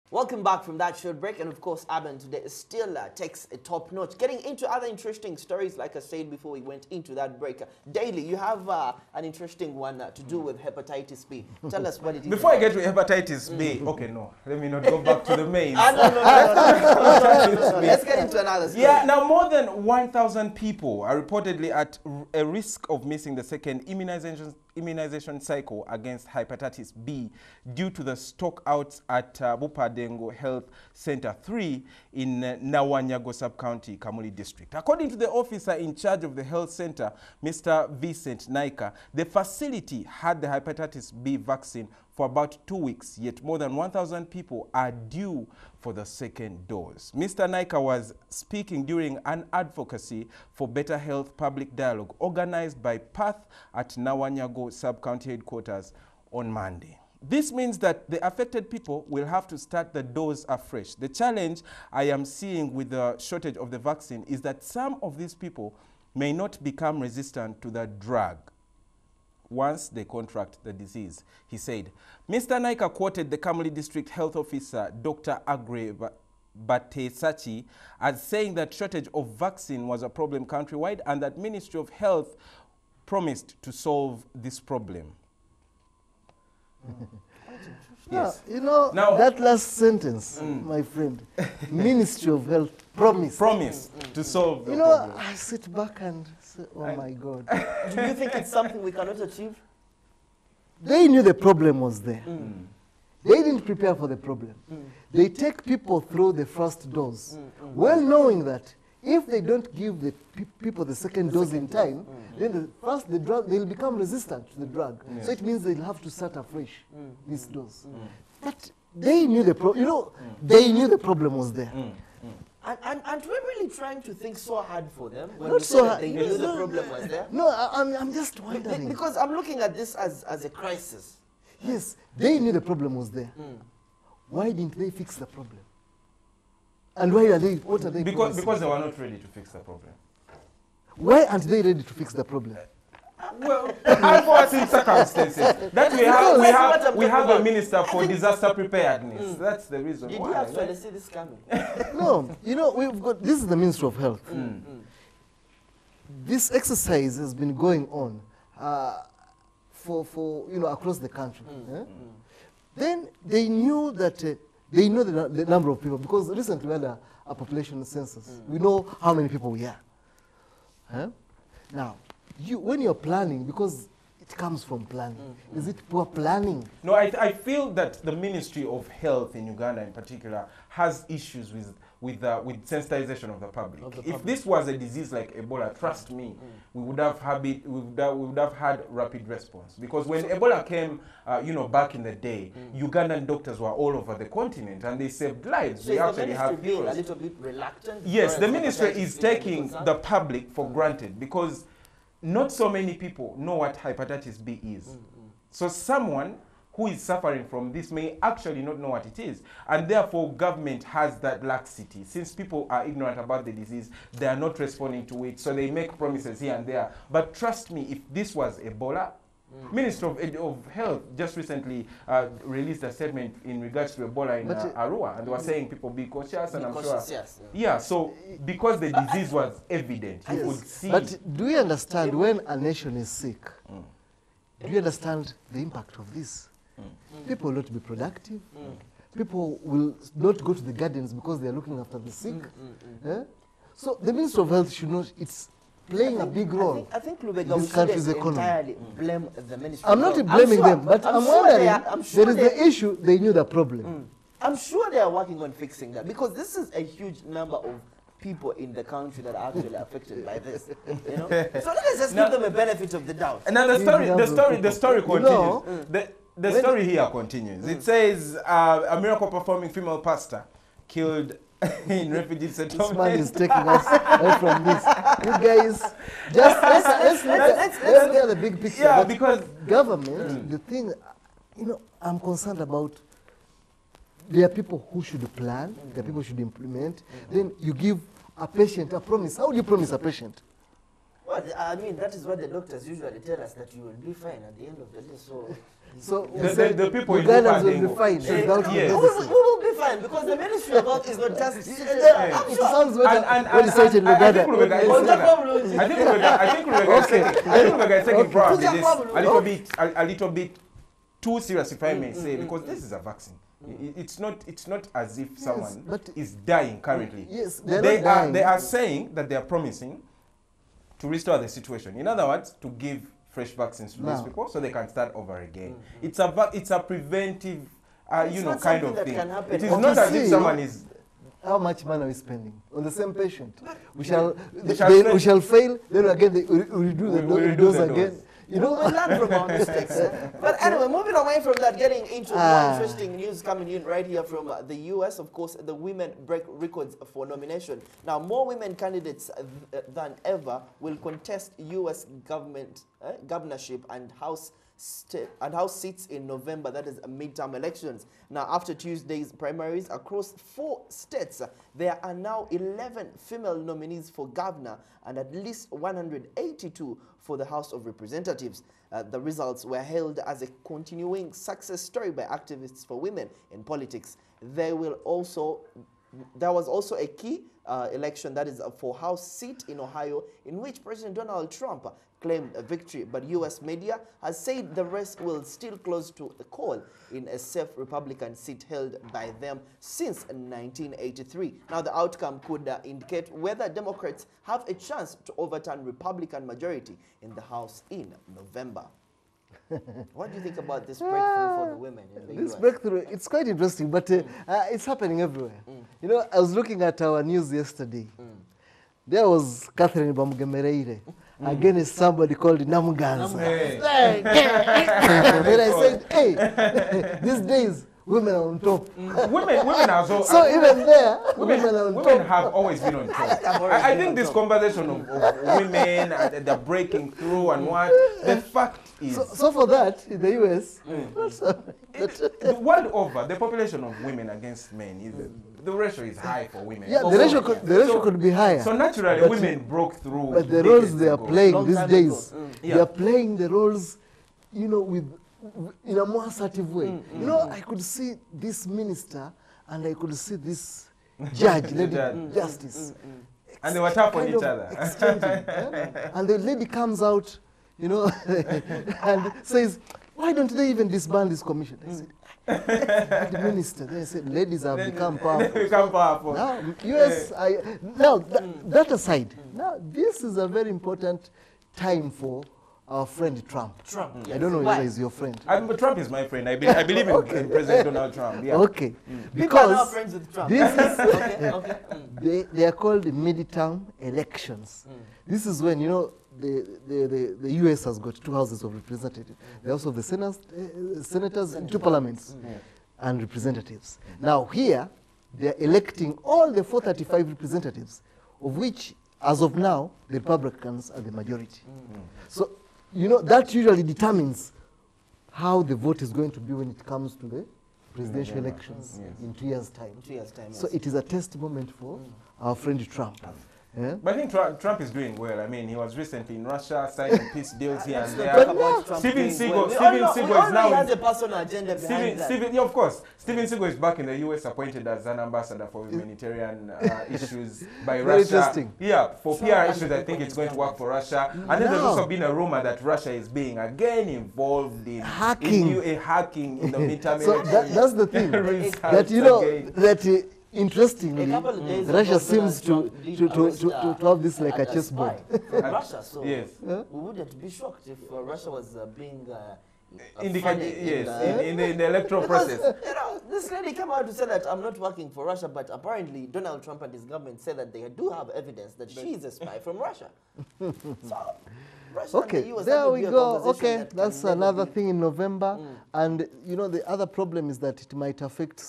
Welcome back from that short break, and of course, Aban today still takes a top notch. Getting into other interesting stories, like I said before we went into that break. Daily, you have an interesting one to do with hepatitis B. Tell us what it is. Before I get to hepatitis B, okay, no, let me not go back to the maze. No. Let's get into another story. Yeah, now more than 1,000 people are reportedly at a risk of missing the second immunization cycle against hepatitis B due to the stockouts at Bupadengo Health Center 3 in Nawanyago Sub-County, Kamuli District. According to the officer in charge of the health center, Mr. Vincent Naika, the facility had the hepatitis B vaccine for about 2 weeks, yet more than 1,000 people are due for the second dose. Mr. Naika was speaking during an advocacy for better health public dialogue organized by PATH at Nawanyago Sub-County headquarters on Monday. This means that the affected people will have to start the dose afresh. The challenge I am seeing with the shortage of the vaccine is that some of these people may not become resistant to the drug once they contract the disease, he said. Mr. Naika quoted the Kamuli District Health Officer, Dr. Agre Batesachi, as saying that shortage of vaccine was a problem countrywide and that Ministry of Health promised to solve this problem. Yes. You know, now, that last sentence, my friend, Ministry of Health promise to solve the problem. You know, I sit back and say, oh my God. Do you think it's something we cannot achieve? They knew the problem was there. They didn't prepare for the problem. They take people through the first dose, well knowing that if they don't give the people the second dose in time, then the drug, they'll become resistant to the drug. So it means they'll have to start afresh this dose. But they knew the problem. You know, they knew the problem was there. And we're really trying to think so hard for them when Not so hard. They knew the problem was there. No, I'm just wondering. Because I'm looking at this as a crisis. Yes, they knew the problem was there. Why didn't they fix the problem? And why are they, what are they because they were not ready to fix the problem. Why aren't they ready to fix the problem? Well, unforeseen circumstances. That we have a minister for disaster preparedness. That's the reason Did why. You actually see this coming? No, you know, we've got, this is the Ministry of Health. This exercise has been going on for you know, across the country. Then they knew that they know the number of people, because recently we had a population census. We know how many people we are. Now, when you're planning, because it comes from planning, is it poor planning? No, I feel that the Ministry of Health in Uganda in particular has issues with sensitization of the public. If this was a disease like Ebola, trust me, we would have had rapid response. Because when Ebola came, you know, back in the day, Ugandan doctors were all over the continent and they saved lives. So we actually have being a little bit reluctant. Yes, the ministry is taking the public for granted because not so many people know what hepatitis B is. So someone who is suffering from this may actually not know what it is. And therefore, government has that laxity. Since people are ignorant about the disease, they are not responding to it. So they make promises here and there. But trust me, if this was Ebola, Minister of Health just recently released a statement in regards to Ebola in Arua, and they were saying people be cautious, and I'm sure. Yes, yeah, so because the disease was evident, you could see. But do you understand when a nation is sick, do you understand the impact of this? People will not be productive. People will not go to the gardens because they are looking after the sick. So the Ministry of Health should not, it's playing a big role. I think Lubega, we shouldn't entirely blame the Ministry. I'm not blaming them, but I'm wondering, there is the issue, they knew the problem. I'm sure they are working on fixing that, because this is a huge number of people in the country that are actually affected by this. You know? So let's just give them a benefit of the doubt. And now the story continues. The story here continues. It says a miracle performing female pastor killed in refugee settlement. This man is taking us away from this. You guys, just let's get the big picture. Yeah, because government, the thing, you know, I'm concerned about. There are people who should plan. There are people who should implement. Then you give a patient a promise. How do you promise a patient? Well, I mean, that is what the doctors usually tell us, that you will be fine at the end of the day. So the people in Ugandans will Bupa, be fine without yes. medicine. We will be fine, because the Ministry of Health is not just... It sounds better when you say it in Uganda. I think Rebecca is taking probably this a little bit too serious, if I may say, because this is a vaccine. It's not as if someone is dying currently. Yes, they are saying that they are promising to restore the situation. In other words, to give fresh vaccines to these people so they can start over again. It's a preventive, kind of thing. It is not as if someone is. How much money are we spending on the same patient? We shall fail. Then again, we redo the dose again. You know, we learn from our mistakes. But anyway, moving away from that, getting into more interesting news coming in right here from the US. Of course, the women break records for nomination. Now, more women candidates than ever will contest US government governorship and House seats in November. That is midterm elections. Now, after Tuesday's primaries across 4 states, there are now 11 female nominees for governor and at least 182 for the House of Representatives. The results were hailed as a continuing success story by activists for women in politics. There was also a key election, that is for House seat in Ohio, in which President Donald Trump claimed a victory, but U.S. media has said the race will still close to a call in a safe Republican seat held by them since 1983. Now, the outcome could indicate whether Democrats have a chance to overturn Republican majority in the House in November. What do you think about this breakthrough for the women in the This US? breakthrough, it's quite interesting, but it's happening everywhere. You know, I was looking at our news yesterday. There was Catherine Bamugemereire against somebody called Namuganza. Hey. And then I said, hey, these days, women are on top. Women are So even there, women are on women top. have always been on top. I think this conversation of women, the breaking through and what, the fact is... So for that, in the US, the world over, the population of women against men, the ratio is high for women. yeah, the ratio could be higher. So naturally, women broke through. But the roles they are playing Long these time days, ago. they are playing the roles, you know, in a more assertive way. You know, I could see this minister and I could see this judge, lady justice. And they were tough on kind each of other. exchanging, yeah? And the lady comes out, you know, and says, why don't they even disband this commission? I said, the minister, they said, ladies have become powerful. They become powerful. Now, that aside, now this is a very important time for our friend Trump. Trump, I don't know whether he's your friend. But Trump is my friend. I believe in President Donald Trump. Yeah. Okay. People are now Because friends with Trump. this is, okay. they are called midterm elections. This is when, you know, the US has got 2 houses of representatives. They also have the senators and 2 parliaments and representatives. Now here, they are electing all the 435 representatives, of which, as of now, the Republicans are the majority. So, you know, that usually determines how the vote is going to be when it comes to the presidential elections in 2 years' time. 2 years' time. So it is a test moment for our friend Trump. Yeah? But I think Trump is doing well. I mean, he was recently in Russia, signing peace deals here and Let's there. talk about Trump Steven doing Seagal, well. Steven We Seagal is now... he has a personal agenda behind that. Yeah, of course. Steven Seagal is back in the US, appointed as an ambassador for humanitarian issues by Very Russia. interesting. Yeah, for Trump PR and issues, the I think it's going to Republicans work for Russia. And then there's also been a rumor that Russia is being again involved in Hacking. hacking in the midterm So elections. that's the thing. Results That, you know, again. that interestingly, A couple of days Russia ago, seems Donald to Trump did arrest, have this like a spy chessboard. from Russia, so Yes. we wouldn't be shocked if Russia was being Indicated, funded yes, in the electoral process. You know, this lady came out to say that I'm not working for Russia, but apparently Donald Trump and his government say that they do have evidence that she is a spy from Russia. So, Russia and Okay, the US, that there would we be a go. conversation Okay, that can that's never another be- thing in November. And, you know, the other problem is that it might affect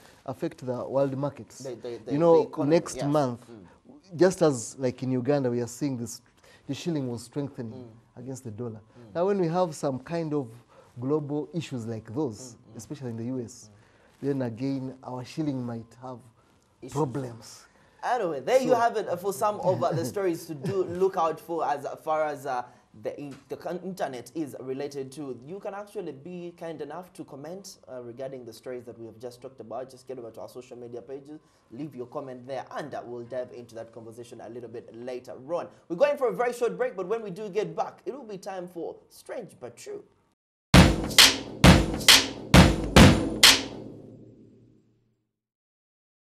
the world markets. The You know, economy, next yes. month, just as like in Uganda, we are seeing this, the shilling was strengthening against the dollar. Now, when we have some kind of global issues like those, especially in the US, then again, our shilling might have Issues. problems. Anyway, there you have it for some of the stories to look out for as far as the internet is related to. You can actually be kind enough to comment regarding the stories that we have just talked about. Just get over to our social media pages, leave your comment there, and we'll dive into that conversation a little bit later on. We're going for a very short break, but when we do get back, it will be time for Strange But True.